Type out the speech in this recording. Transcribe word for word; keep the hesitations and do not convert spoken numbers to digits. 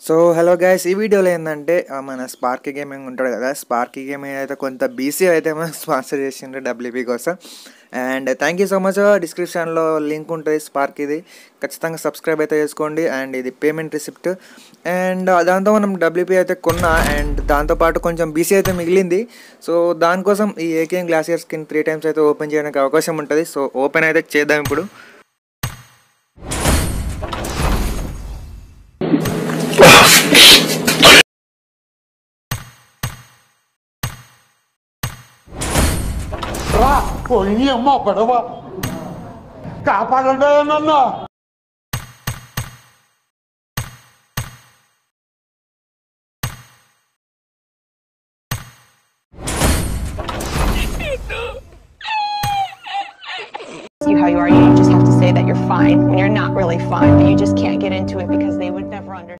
So hello guys, ఈ వీడియోలో ఏంటంటే మన స్పార్కీ గేమింగ్ ఉంటాడు కదా. స్పార్కీ గేమింగ్ అయితే కొంత బీసీ అయితే మనకు స్పాన్సర్ చేసిండ్రు డబ్ల్యూపీ కోసం. And thank you so much. డిస్క్రిప్షన్లో లింక్ ఉంటుంది స్పార్కీది, ఖచ్చితంగా సబ్స్క్రైబ్ అయితే చేసుకోండి. అండ్ ఇది పేమెంట్ రిసిప్ట్. అండ్ దాంతో మనం డబ్ల్యూపీ అయితే కొన్నా, అండ్ దాంతోపాటు కొంచెం బీసీ అయితే మిగిలింది. సో దానికోసం ఈ AKM glacier skin three times అయితే ఓపెన్ చేయడానికి అవకాశం ఉంటుంది. సో ఓపెన్ అయితే చేద్దాం ఇప్పుడు. పోయి అమ్మ పడవ కాపాడండి నన్ను. You how you are, you just have to say that you're fine when you're not really fine, but you just can't get into it because they would